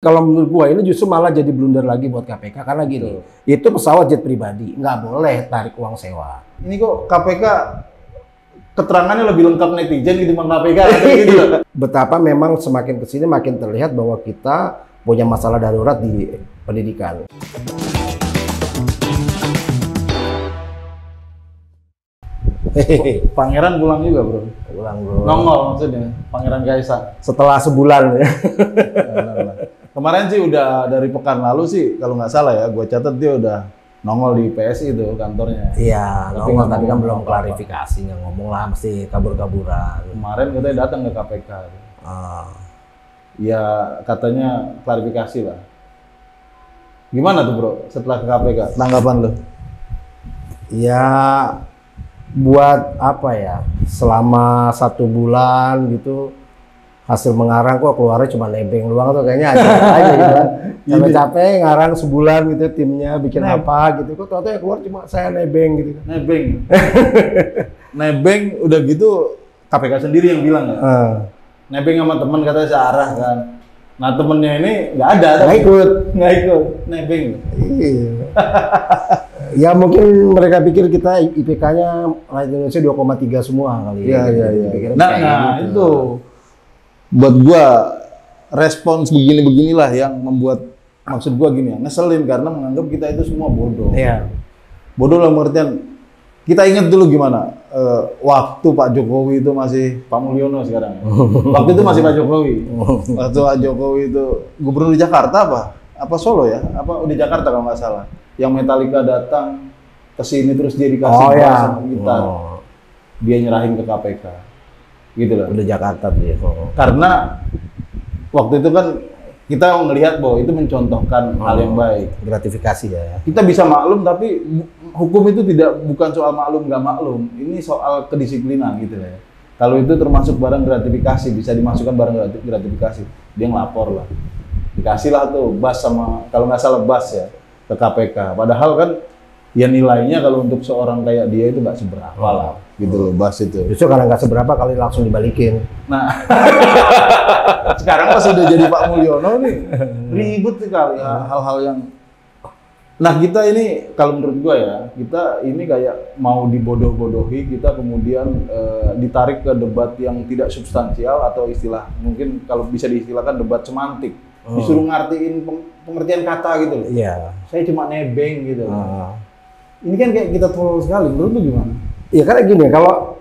kalau menurut gua ini justru malah jadi blunder lagi buat KPK karena gini, itu pesawat jet pribadi, nggak boleh tarik uang sewa. Ini kok KPK keterangannya lebih lengkap netizen ketimbang KPK gitu. Betapa memang semakin kesini makin terlihat bahwa kita punya masalah darurat di pendidikan. Pangeran pulang juga bro. Pulang bro. Nongol maksudnya, Pangeran Kaisang. Setelah sebulan ya. Kemarin sih udah dari pekan lalu sih, kalau nggak salah ya, gue catat dia udah nongol di PSI itu kantornya. Iya, nongol tapi kan belum klarifikasi, nggak ngomong lah, mesti kabur-kaburan. Kemarin katanya datang ke KPK. Ya katanya klarifikasi lah. Gimana tuh bro setelah ke KPK? Tanggapan lo? Ya buat apa ya? Selama 1 bulan gitu hasil mengarang kok keluarnya cuma nebeng doang tuh kayaknya aja gitu kan. Capek-capek ngarang sebulan gitu timnya bikin apa gitu kok ternyata yang keluar cuma saya nebeng gitu. Nebeng. Nebeng udah gitu KPK sendiri yang bilang ya. Nebeng sama teman katanya searah kan. Nah temennya ini nggak ada. Nggak ikut. Nebeng. Iya. Ya mungkin mereka pikir kita IPK-nya rakyat Indonesia 2,3 semua kali. Iya. Nah gitu. Itu buat gua respons begini-beginilah yang membuat maksud gua gini ya, ngeselin karena menganggap kita itu semua bodoh. Iya. Bodoh dalam artian kita ingat dulu gimana waktu Pak Jokowi itu masih Pak Mulyono sekarang. Waktu itu masih Pak Jokowi. Waktu Pak Jokowi itu gubernur di Jakarta apa Solo ya? Apa di Jakarta kalau nggak salah. Yang Metallica datang ke sini terus dia dikasih sama gitar. Dia nyerahin ke KPK. Gitu loh. Udah Jakarta tuh ya. Karena waktu itu kan kita melihat bahwa itu mencontohkan hal yang baik. Gratifikasi ya. Kita bisa maklum tapi hukum itu bukan soal maklum nggak maklum. Ini soal kedisiplinan gitu ya. Kalau itu termasuk barang gratifikasi, bisa dimasukkan barang gratifikasi. Dia ngelapor lah. Dikasih lah tuh bas sama, kalau nggak salah bas ya, ke KPK. Padahal kan ya nilainya kalau untuk seorang kayak dia itu nggak seberapa lah. Gitu loh, bas itu. Justru karena nggak seberapa kali langsung dibalikin. Nah, sekarang pas udah jadi Pak Mulyono nih, ribut sekali hal-hal yang. Nah kita ini, kalau menurut gua ya, kita ini kayak mau dibodoh-bodohi, kita kemudian ditarik ke debat yang tidak substansial atau istilah, mungkin kalau bisa diistilahkan debat semantik. Disuruh ngertiin pengertian kata gitu loh. Iya. Saya cuma nebeng gitu. Ini kan kayak kita tolol sekali, menurut lu gimana? Iya karena gini, kalau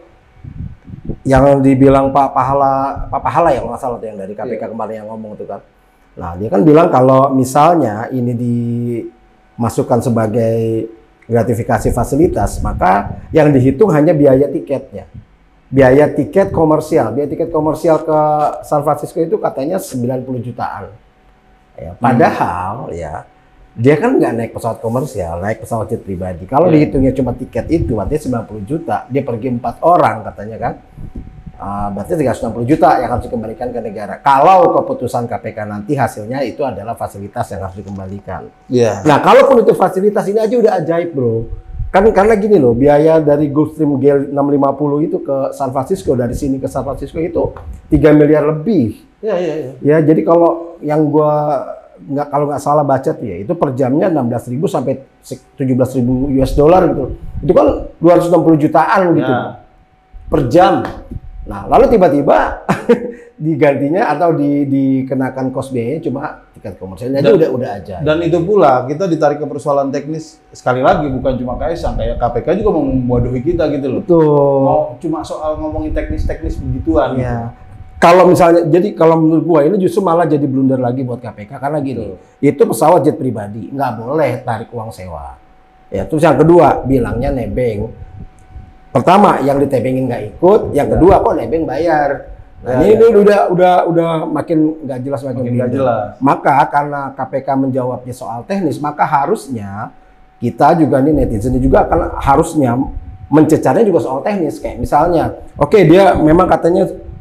yang dibilang Pak Pahala ya kalau nggak salah tuh yang dari KPK kemarin yang ngomong itu kan. Nah dia kan bilang kalau misalnya ini dimasukkan sebagai gratifikasi fasilitas, maka yang dihitung hanya biaya tiketnya. Biaya tiket komersial ke San Francisco itu katanya 90 jutaan. Ya, padahal ya dia kan nggak naik pesawat komersial, naik pesawat jet pribadi. Kalau dihitungnya cuma tiket itu, artinya 90 juta. Dia pergi 4 orang katanya kan. Berarti 360 juta yang harus dikembalikan ke negara. Kalau keputusan KPK nanti hasilnya itu adalah fasilitas yang harus dikembalikan. Nah, kalaupun itu fasilitas ini aja udah ajaib, bro. Kan karena gini loh, biaya dari Gulfstream G650 itu ke San Francisco, dari sini ke San Francisco itu 3 miliar lebih. Ya, jadi kalau yang gua kalau nggak salah baca tuh ya, itu per jamnya 16.000 sampai 17.000 US dollar gitu. Itu kan 260 jutaan gitu per jam. Nah, lalu tiba-tiba digantinya atau dikenakan cost biayanya cuma tiket komersialnya aja udah aja. Dan itu pula kita ditarik ke persoalan teknis sekali lagi, bukan cuma Kaisang, kayak KPK juga mau membodohi kita gitu loh. Betul. Mau cuma soal ngomongin teknis-teknis begituan. Ya. Kalau misalnya, jadi kalau menurut gua ini justru malah jadi blunder lagi buat KPK karena gini, itu pesawat jet pribadi, nggak boleh tarik uang sewa. Ya, terus yang kedua bilangnya nebeng. Pertama yang ditebengin nggak ikut, yang kedua kok nebeng bayar. Nah, ini udah makin nggak jelas makin nggak jelas. Maka karena KPK menjawabnya soal teknis, maka harusnya kita juga nih netizen juga akan harusnya mencecarnya juga soal teknis. Kayak misalnya, oke, dia memang katanya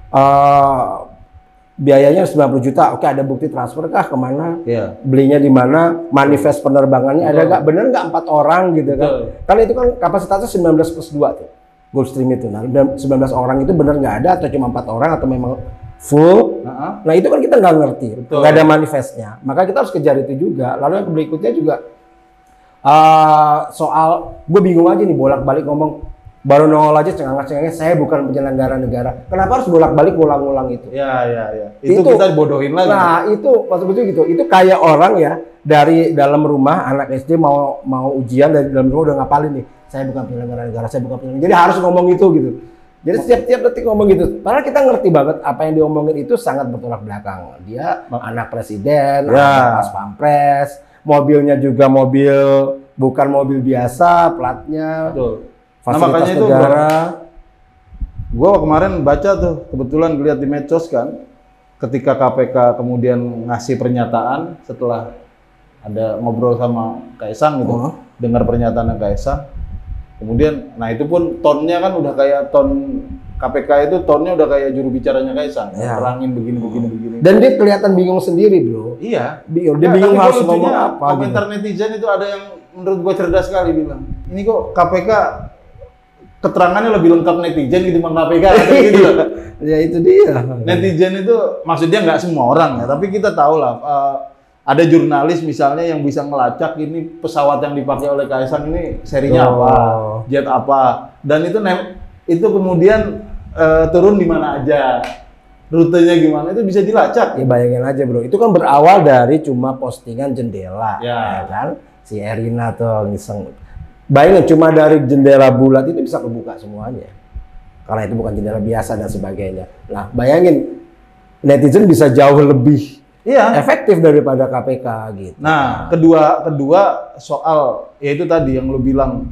biayanya 90 juta, oke ada bukti transfer kah kemana, belinya di mana, manifest penerbangannya ada nggak, bener nggak 4 orang gitu kan, karena itu kan kapasitasnya 19+2 tuh, Gulfstream itu, nah 19 orang itu bener nggak ada atau cuma 4 orang atau memang full. Nah, Nah itu kan kita nggak ngerti, betul. nggak ada manifestnya. Maka kita harus kejar itu juga. Lalu yang berikutnya juga soal, gue bingung aja nih bolak-balik ngomong, baru nongol aja cengang-cengangnya saya bukan penyelenggara negara. Kenapa harus bolak-balik ngulang-ngulang itu? Ya. Itu kita bodohin lagi. Nah itu maksudnya gitu. Itu kayak orang ya dari dalam rumah anak SD mau ujian dari dalam rumah udah ngapalin nih. Saya bukan penyelenggara negara, saya bukan penyelenggara. Jadi harus ngomong itu gitu. Jadi setiap detik ngomong gitu. Padahal kita ngerti banget apa yang diomongin itu sangat bertolak belakang. Dia anak presiden, anak pas pampres, mobilnya juga bukan mobil biasa, platnya. Betul. Fasilitas Nah, makanya negara. Gue kemarin baca tuh, kebetulan lihat di medsos kan, ketika KPK kemudian ngasih pernyataan setelah ada ngobrol sama Kaisang gitu, dengar pernyataan Kaisang, kemudian, nah itu pun tonnya kan udah kayak ton KPK itu tonnya udah kayak juru bicaranya Kaisang, terangin begini. Dan dia kelihatan bingung sendiri, bro. Iya. Dia bingung harus ngomong apa. Komentar netizen itu ada yang menurut gue cerdas sekali bilang, ini kok KPK keterangannya lebih lengkap netizen gitu bang KPK gitu. Ya itu dia. Netizen itu maksudnya nggak semua orang ya, tapi kita tahu lah ada jurnalis misalnya yang bisa ngelacak ini pesawat yang dipakai oleh Kaisang ini serinya apa, jet apa, dan itu kemudian turun di mana aja, rutenya gimana itu bisa dilacak. Ya bayangin aja bro, itu kan berawal dari cuma postingan jendela, ya kan? Si Erina tuh ngiseng. Bayangin cuma dari jendela bulat itu bisa kebuka semuanya. Karena itu bukan jendela biasa dan sebagainya. Nah, bayangin netizen bisa jauh lebih efektif daripada KPK gitu. Nah, kedua soal yaitu tadi yang lo bilang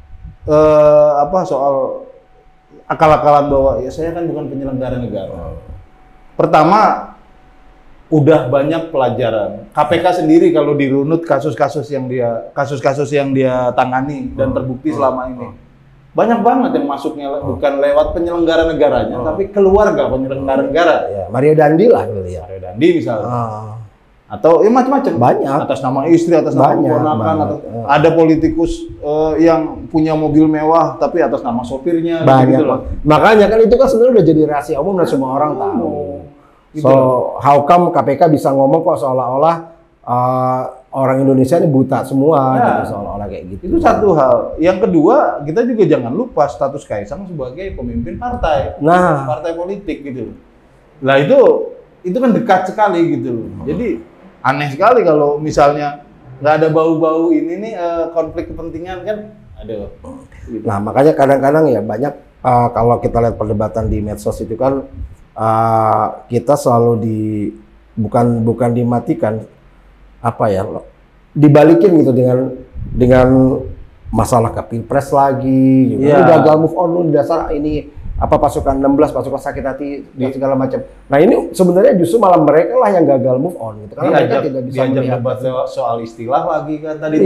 soal akal-akalan bahwa ya saya kan bukan penyelenggara negara. Pertama, udah banyak pelajaran. KPK sendiri kalau dirunut kasus-kasus yang dia tangani dan terbukti selama ini. Banyak banget yang masuknya bukan lewat penyelenggara negaranya, tapi keluarga penyelenggara negara. Ya, Mario Dandi lah gitu ya. Mario Dandi misalnya. Atau macam-macam. Banyak. Atas nama istri, atas nama keponakan, ada politikus yang punya mobil mewah tapi atas nama sopirnya. Banyak. Gitu loh. Makanya kan itu kan sebenarnya udah jadi rahasia umum dan semua orang tahu. So, how come KPK bisa ngomong kok seolah-olah orang Indonesia ini buta semua, gitu, seolah-olah kayak gitu. Itu satu hal. Yang kedua, kita juga jangan lupa status Kaisang sebagai pemimpin partai, partai politik gitu. Lah itu kan dekat sekali gitu. Jadi aneh sekali kalau misalnya nggak ada bau-bau ini nih konflik kepentingan kan, ada. Gitu. Nah makanya kadang-kadang ya banyak kalau kita lihat perdebatan di medsos itu kan. Kita selalu bukan dimatikan dibalikin gitu dengan masalah ke Pilpres lagi gitu. Lu gagal move on, lu dasar ini pasukan 16, pasukan sakit hati dan segala macam. Nah ini sebenarnya justru malah mereka lah yang gagal move on gitu karena mereka tidak bisa melihat debat soal istilah lagi kan tadi.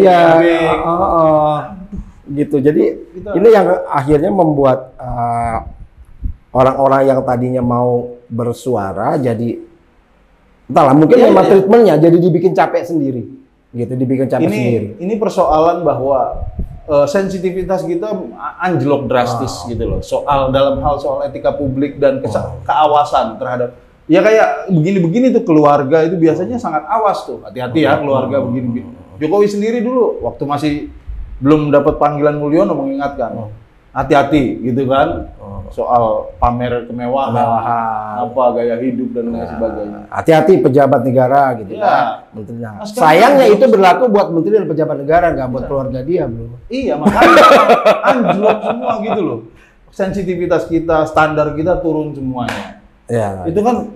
Gitu. Jadi ini yang akhirnya membuat orang-orang yang tadinya mau bersuara jadi entahlah mungkin memang treatmentnya jadi dibikin capek sendiri gitu, sendiri. Ini persoalan bahwa sensitivitas kita anjlok drastis gitu loh dalam hal soal etika publik dan keawasan terhadap ya kayak begini-begini tuh keluarga itu biasanya sangat awas tuh, hati-hati ya keluarga begini-begini. Jokowi sendiri dulu waktu masih belum dapat panggilan Mulyono mengingatkan hati-hati gitu kan soal pamer kemewahan, gaya hidup dan lain sebagainya. Hati-hati pejabat negara gitu kan. Menterinya. Sayangnya itu berlaku buat menteri dan pejabat negara, nggak buat keluarga dia, bro. Iya makanya anjlok semua gitu loh. Sensitivitas kita, standar kita turun semuanya. Ya. Itu kan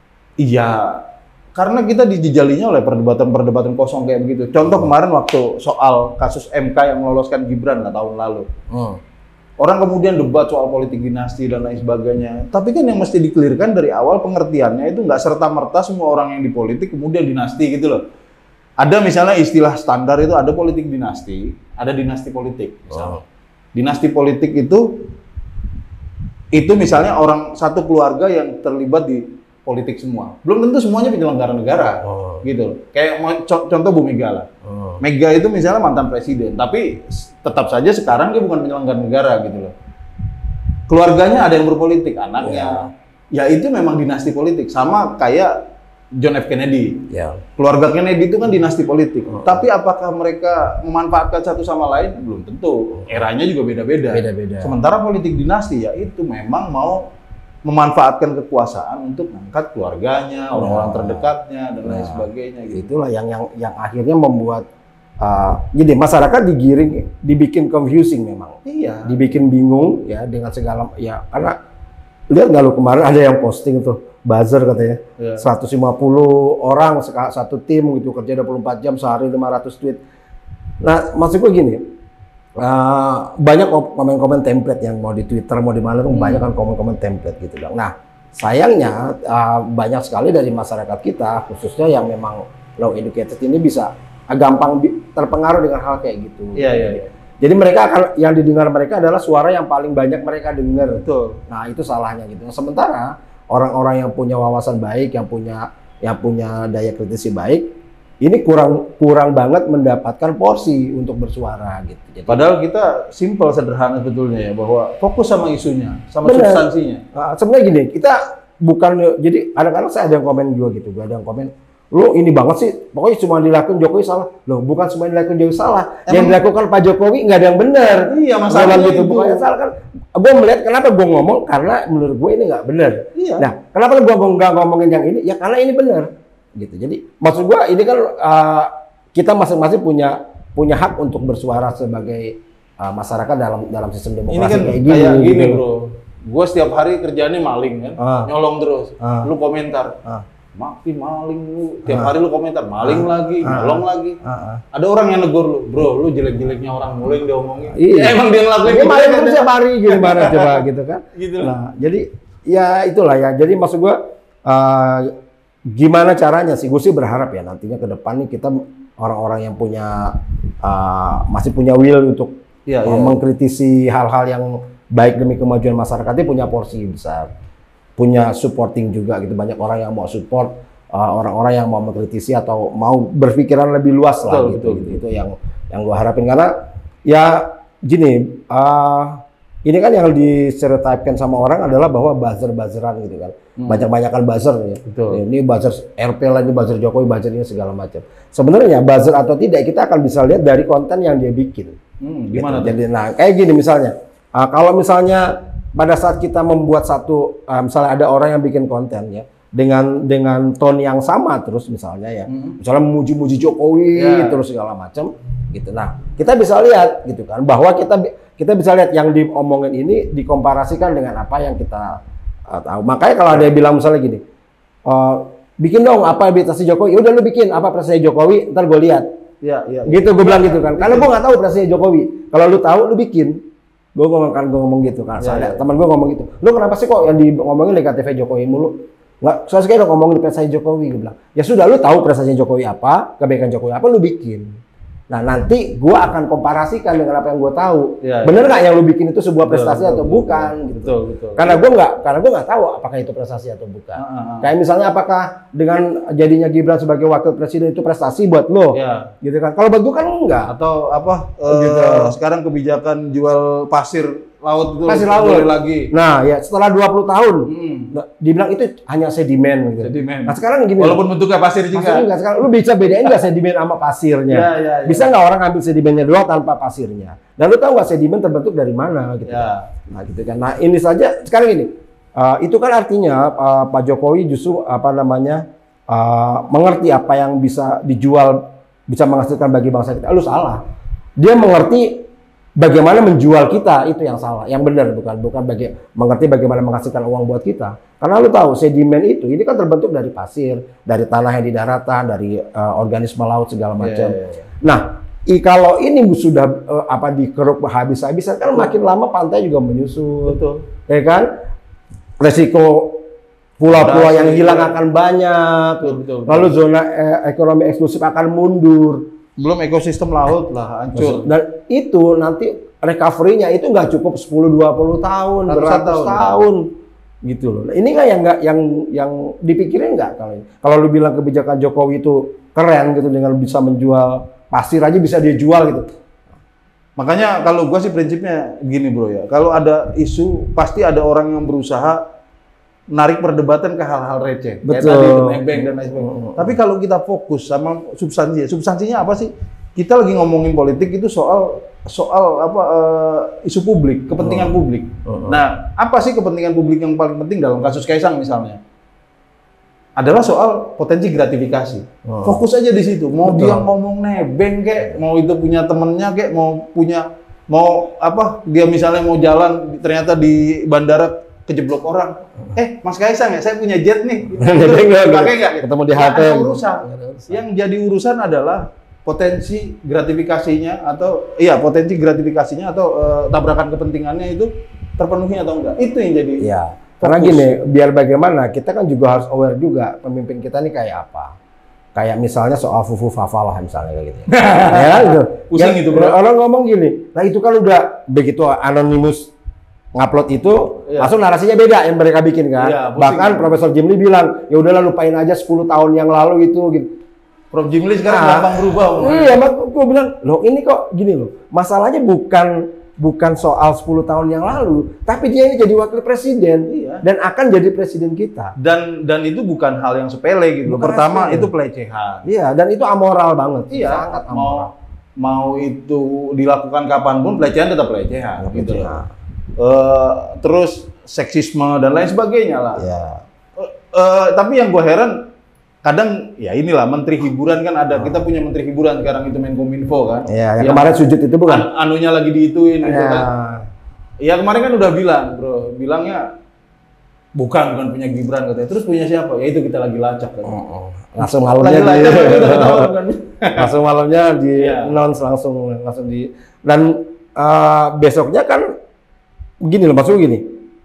karena kita dijejalinya oleh perdebatan-perdebatan kosong kayak begitu. Contoh kemarin waktu soal kasus MK yang meloloskan Gibran tahun lalu. Orang kemudian debat soal politik dinasti dan lain sebagainya. Tapi kan yang mesti dikelirkan dari awal pengertiannya itu nggak serta-merta semua orang yang di politik kemudian dinasti gitu loh. Ada misalnya istilah standar itu ada politik dinasti, ada dinasti politik. Misalnya. Dinasti politik itu misalnya orang satu keluarga yang terlibat di politik semua. Belum tentu semuanya penyelenggara negara, gitu. Kayak contoh Bu Mega lah. Mega itu misalnya mantan presiden, tapi tetap saja sekarang dia bukan penyelenggara negara, gitu loh. Keluarganya ada yang berpolitik, anaknya, ya itu memang dinasti politik. Sama kayak John F. Kennedy. Ya. Keluarga Kennedy itu kan dinasti politik. Tapi apakah mereka memanfaatkan satu sama lain? Belum tentu. Eranya juga beda-beda. Beda-beda. Sementara politik dinasti ya itu memang mau memanfaatkan kekuasaan untuk mengangkat keluarganya, orang-orang terdekatnya dan lain sebagainya. Gitu. Itulah yang akhirnya membuat jadi masyarakat dibikin confusing memang. Iya. Dibikin bingung ya dengan segala ya karena lihat nggak lu kemarin ada yang posting tuh buzzer katanya. Iya. 150 orang satu tim gitu kerja 24 jam sehari 500 tweet. Nah, maksud gue gini, banyak komen-komen template yang mau di Twitter mau di mana tuh banyak kan komen-komen template gitu bang. Nah, sayangnya banyak sekali dari masyarakat kita khususnya yang memang low educated ini bisa gampang terpengaruh dengan hal kayak gitu. Iya, iya, iya. Jadi mereka yang didengar mereka adalah suara yang paling banyak mereka dengar. Betul. Nah, itu salahnya gitu. Sementara orang-orang yang punya wawasan baik, yang punya daya kritisi baik, ini kurang banget mendapatkan porsi untuk bersuara gitu. Jadi, Padahal kita simple sederhana sebetulnya ya bahwa fokus sama isunya, sama bener. substansinya. Sebenarnya gini, kita bukan jadi kadang-kadang saya ada yang komen juga gitu, ada yang komen lo ini banget sih, pokoknya cuma dilakukan Jokowi salah. Loh, bukan semua yang dilakukan Jokowi salah. Yang dilakukan Pak Jokowi nggak ada yang benar. Iya, masalahnya gitu. itu. Bukan yang salah kan. Gue melihat kenapa gue ngomong karena menurut gue ini nggak benar. Iya. Nah, kenapa gue nggak ngomongin yang ini? Ya karena ini benar. Gitu. Jadi maksud gue ini kan kita masing-masing punya hak untuk bersuara sebagai masyarakat dalam sistem demokrasi Ini kan kayak gini. kayak gini gitu. bro. Gue setiap hari kerjaannya maling kan, nyolong terus. Lu komentar. Makin maling lu, tiap hari lu komentar, maling lagi, nyolong lagi. Ada orang yang negur lu, bro, lu jelek-jeleknya orang mulai diomongin. Iya. Ya, emang dia ngelakuin Dia gitu maling kan, terus ya? tiap hari gimana coba gitu kan. Gitu. Nah, jadi ya itulah ya. Jadi maksud gua gimana caranya sih? Gue sih berharap ya nantinya ke depan nih kita orang-orang yang masih punya will untuk mengkritisi hal-hal yang baik demi kemajuan masyarakat ini punya porsi besar. Punya supporting juga gitu, banyak orang yang mau support orang-orang yang mau mengkritisi atau mau berpikiran lebih luas lah gitu. Itu yang gue harapin karena ya gini ini kan yang distereotipkan sama orang adalah bahwa buzzer-buzzeran gitu kan, banyak-banyakan buzzer ya. Ini buzzer RP lah, ini buzzer Jokowi, buzzer ini segala macam. Sebenarnya buzzer atau tidak kita akan bisa lihat dari konten yang dia bikin. Gimana? Gitu. Jadi nah kayak gini misalnya, kalau misalnya pada saat kita membuat satu, misalnya ada orang yang bikin konten ya, dengan tone yang sama terus misalnya ya, misalnya memuji-muji Jokowi terus segala macam, gitu. Nah, kita bisa lihat gitu kan, bahwa kita bisa lihat yang diomongin ini dikomparasikan dengan apa yang kita tahu. Makanya kalau ada yang bilang misalnya gini, bikin dong apa prestasi Jokowi, udah lu bikin apa prestasi Jokowi, ntar gue lihat. Gitu gue bilang gitu kan, karena gue nggak tahu prestasi Jokowi. Kalau lu tahu, lu bikin. Gue ngomong gitu kan, teman gue ngomong gitu. Lu kenapa sih kok yang ngomongin negatifnya Jokowi mulu? Nggak, saya sekali ngomongin prestasi Jokowi, gue bilang. Ya sudah, lu tahu prestasi Jokowi apa, kebaikan Jokowi apa, lu bikin. Nah nanti gue akan komparasikan dengan apa yang gue tahu. Bener nggak yang lu bikin itu sebuah prestasi atau bukan? Gitu. Betul. Karena gue nggak tahu apakah itu prestasi atau bukan. Kayak misalnya apakah dengan jadinya Gibran sebagai wakil presiden itu prestasi buat lo? Gitu kan? Kalau buat gue kan enggak. Atau apa? Gitu. Sekarang kebijakan jual pasir laut itu pasir laut lagi. Nah ya setelah 20 tahun dibilang itu hanya sedimen gitu. Nah sekarang gini, walaupun bentuknya pasir juga. Sekarang lu bisa bedain nggak sedimen sama pasirnya? Bisa nggak orang ambil sedimennya doang tanpa pasirnya? Dan lu tahu nggak sedimen terbentuk dari mana gitu? Nah gitu kan. Nah ini saja sekarang ini itu kan artinya Pak Jokowi justru mengerti apa yang bisa dijual, bisa menghasilkan bagi bangsa kita. Lu salah. Dia mengerti bagaimana menjual kita, itu yang salah, yang benar bukan mengerti bagaimana menghasilkan uang buat kita. Karena lu tahu sedimen itu ini kan terbentuk dari pasir, dari tanah yang di daratan, dari organisme laut segala macam. Nah, kalau ini sudah dikeruk habis-habisan kan makin lama pantai juga menyusut. Ya kan? Resiko pulau-pulau yang hilang akan banyak. Lalu zona ekonomi eksklusif akan mundur. Belum ekosistem laut lah hancur. Dan itu nanti recovery-nya itu nggak cukup 10-20 tahun, beratus tahun gitu loh. Nah, ini kan yang dipikirin nggak kalau ini. Kalau lu bilang kebijakan Jokowi itu keren gitu dengan bisa menjual pasir aja bisa dia jual gitu. Makanya kalau gua sih prinsipnya gini bro ya. Kalau ada isu pasti ada orang yang berusaha narik perdebatan ke hal-hal receh. Kayak Betul. tadi itu nebeng dan lain sebagainya. Tapi kalau kita fokus sama substansinya apa sih? Kita lagi ngomongin politik itu soal apa isu publik, kepentingan publik. Nah, apa sih kepentingan publik yang paling penting dalam kasus Kaisang misalnya? Adalah soal potensi gratifikasi. Fokus aja di situ. Mau Betul. dia ngomong nebeng kek, mau itu punya temennya kek, mau apa? Dia misalnya mau jalan ternyata di bandara kejeblok orang. Mas Kaisang ya, saya punya jet nih. Pakai nggak? Ketemu di Nggak halte. ada urusan. Yang jadi urusan adalah potensi gratifikasinya atau tabrakan kepentingannya itu terpenuhi atau enggak. Itu yang jadi. Iya. Karena gini, biar bagaimana kita kan juga harus aware juga pemimpin kita nih kayak apa. Kayak misalnya soal fufu fafalah misalnya kayak gitu. Ya gitu. Pusing itu, bro. Orang ngomong gini, nah itu kan udah begitu anonimus ngupload itu, langsung narasinya beda yang mereka bikin kan. Iya, pusing, Bahkan ya. Profesor Jimli bilang, ya udahlah lupain aja 10 tahun yang lalu itu gitu. Prof. Jimli sekarang gampang berubah. Iya, gue bilang, loh ini kok gini loh. Masalahnya bukan soal 10 tahun yang lalu, tapi dia ini jadi wakil presiden. Iya. Dan akan jadi presiden kita. Dan itu bukan hal yang sepele gitu. Bukan Pertama sepele. itu pelecehan. Iya, dan itu amoral banget. Iya, Sangat amoral. mau itu dilakukan kapanpun pelecehan tetap pelecehan gitu loh. Terus seksisme dan lain sebagainya lah. Iya. Tapi yang gue heran kadang ya inilah menteri hiburan kan ada, kita punya menteri hiburan sekarang itu Menkominfo kan. Iya, yang kemarin sujud itu bukan? Anunya lagi diituin gitu Iya. kan. Ya kemarin kan udah bilang, bro, bilangnya bukan punya Gibran katanya. Terus punya siapa? Ya itu kita lagi lacak kan. Langsung Lagi malamnya lacak kan udah ketahuan kan. langsung malamnya di Iya. announce langsung di dan besoknya kan begini loh, maksudnya gini.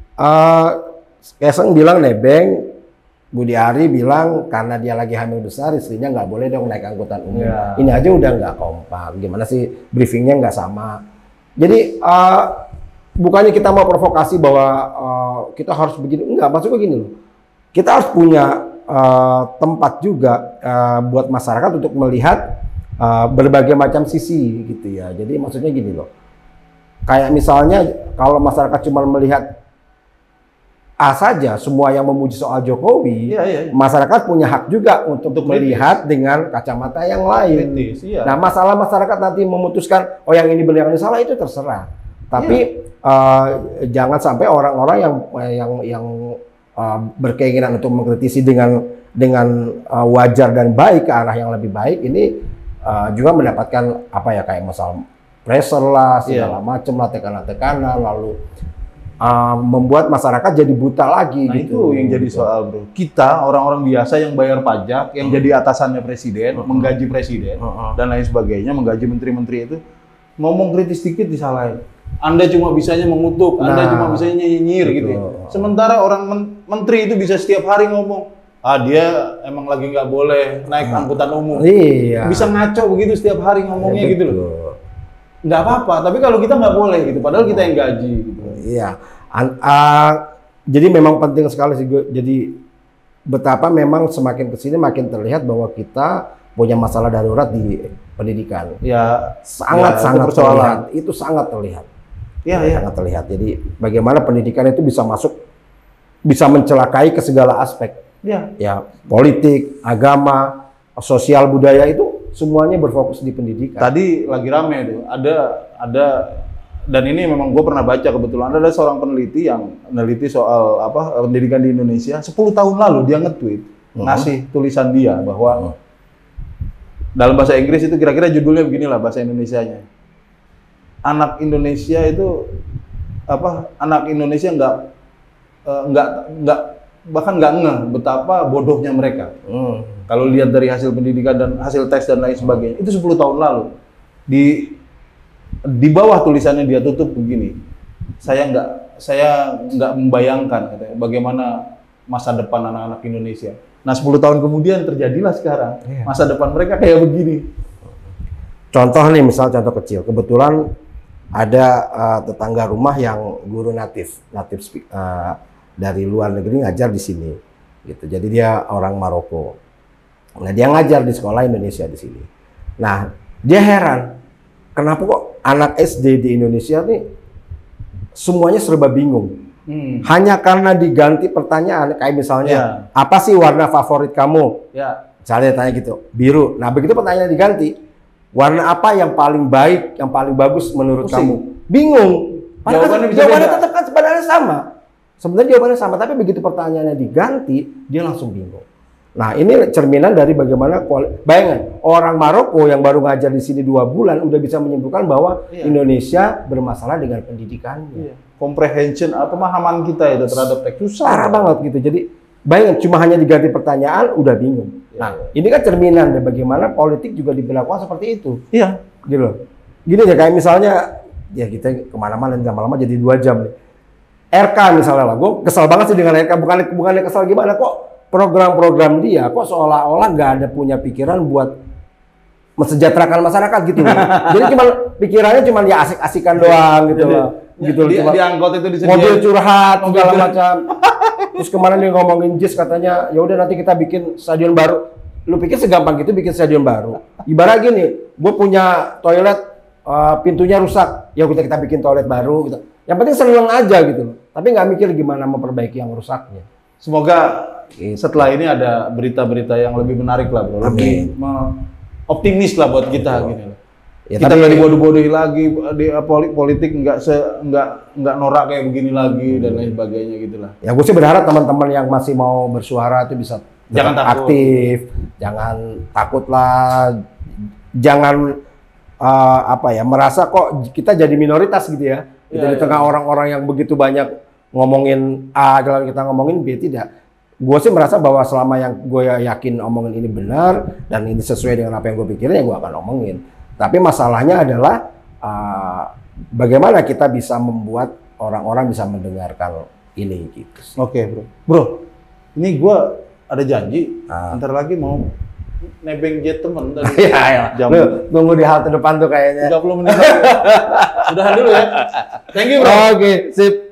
Kaisang bilang nebeng, Budi Ari bilang karena dia lagi hamil besar, istrinya nggak boleh dong naik angkutan umum. Iya. Ini aja udah nggak kompak. Gimana sih briefingnya nggak sama? Jadi bukannya kita mau provokasi bahwa kita harus begini, enggak. Maksudnya gini loh. Kita harus punya tempat juga buat masyarakat untuk melihat berbagai macam sisi gitu ya. Jadi maksudnya gini loh. Kayak misalnya kalau masyarakat cuma melihat A saja, semua yang memuji soal Jokowi, Iya. masyarakat punya hak juga untuk Untuk melihat dengan kacamata yang lain. Kritis, iya. Nah, masalah masyarakat nanti memutuskan, oh yang ini benar, yang ini salah, itu terserah. Tapi jangan sampai orang-orang yang berkeinginan untuk mengkritisi dengan wajar dan baik ke arah yang lebih baik ini juga mendapatkan apa ya, kayak masalah pressure lah, segala macam lah, tekanan-tekanan, lalu membuat masyarakat jadi buta lagi. Nah gitu. itu yang jadi soal, bro. Kita orang-orang biasa yang bayar pajak, yang jadi atasannya presiden, menggaji presiden dan lain sebagainya, menggaji menteri-menteri itu, ngomong kritis dikit disalahin. Anda cuma bisanya mengutuk, Anda cuma bisanya nyinyir gitu ya. Sementara orang menteri itu bisa setiap hari ngomong, dia emang lagi nggak boleh naik angkutan umum. Iya. Bisa ngaco begitu setiap hari ngomongnya gitu loh. Nggak apa-apa, tapi kalau kita nggak boleh gitu, padahal kita yang gaji gitu. Iya. Jadi memang penting sekali sih. Jadi betapa memang semakin kesini makin terlihat bahwa kita punya masalah darurat di pendidikan. Ya, Sangat itu terlihat. Itu sangat terlihat. Iya. Sangat terlihat. Jadi bagaimana pendidikan itu bisa mencelakai ke segala aspek. Iya. Ya, politik, agama, sosial, budaya itu semuanya berfokus di pendidikan. Tadi lagi rame tuh, ada dan ini memang gue pernah baca kebetulan, ada seorang peneliti yang meneliti soal pendidikan di Indonesia. 10 tahun lalu dia nge-tweet, ngasih tulisan dia bahwa dalam bahasa Inggris itu kira-kira judulnya beginilah bahasa Indonesianya. Anak Indonesia itu anak Indonesia bahkan nggak ngeh betapa bodohnya mereka. Kalau lihat dari hasil pendidikan dan hasil tes dan lain sebagainya, itu 10 tahun lalu. Di bawah tulisannya dia tutup begini. Saya nggak membayangkan katanya, bagaimana masa depan anak-anak Indonesia. Nah, 10 tahun kemudian terjadilah sekarang. Masa depan mereka kayak begini. Contoh nih, misal contoh kecil. Kebetulan ada tetangga rumah yang guru natif dari luar negeri ngajar di sini. Gitu. Jadi dia orang Maroko. Nah, dia ngajar di sekolah Indonesia di sini. Nah, dia heran, kenapa kok anak SD di Indonesia nih semuanya serba bingung. Hanya karena diganti pertanyaan, kayak misalnya, apa sih warna favorit kamu? Misalnya tanya gitu, biru. Nah, begitu pertanyaan diganti, warna apa yang paling baik, yang paling bagus menurut kamu? Bingung. Padahal jawabannya tetap kan sebenarnya sama. Sebenarnya jawabannya sama, tapi begitu pertanyaannya diganti, dia langsung bingung. Nah, ini cerminan dari bagaimana bayangkan orang Maroko yang baru ngajar di sini 2 bulan udah bisa menyimpulkan bahwa Indonesia bermasalah dengan pendidikannya. Comprehension atau pemahaman kita itu terhadap teks susah. Parah banget gitu. Jadi bayangkan cuma hanya diganti pertanyaan udah bingung. Nah, ini kan cerminan dari bagaimana politik juga diberlakukan seperti itu. Iya. Gitu loh. Gini ya, kayak misalnya ya kita kemana-mana lama-lama jadi 2 jam nih. RK misalnya lah, gue kesal banget sih dengan RK. Bukannya kesal gimana kok program-program dia kok seolah-olah nggak ada punya pikiran buat mensejahterakan masyarakat gitu loh. Jadi cuma pikirannya cuma ya asik-asikan doang gitu loh. Gitu loh. Di angkot itu disediain mobil curhat segala macam. Terus kemarin dia ngomongin JIS katanya, ya udah nanti kita bikin stadion baru. Lu pikir segampang gitu bikin stadion baru? Ibarat gini, gue punya toilet pintunya rusak, ya kita bikin toilet baru gitu. Yang penting seneng aja gitu loh. Tapi nggak mikir gimana memperbaiki yang rusaknya. Semoga setelah ini ada berita-berita yang lebih menarik lah, bro. Lebih optimis lah buat kita gini loh. Ya, kita nggak dibodoh-bodohi lagi di politik, nggak norak kayak begini lagi dan lain sebagainya gitulah. Ya gue sih berharap teman-teman yang masih mau bersuara itu bisa jangan aktif, jangan takut lah, jangan merasa kok kita jadi minoritas gitu ya. Kita di tengah orang-orang yang begitu banyak ngomongin A, kalau kita ngomongin B, tidak. Gue sih merasa bahwa selama yang gue yakin omongin ini benar dan ini sesuai dengan apa yang gue pikirin, ya gue akan omongin. Tapi masalahnya adalah bagaimana kita bisa membuat orang-orang bisa mendengarkan ini gitu. Oke, bro. Bro, ini gue ada janji, ntar lagi mau nebeng jet temen tadi. Jam tunggu di halte depan tuh kayaknya. 30 menit lagi. Udahan dulu ya. Thank you, bro. Oke, sip.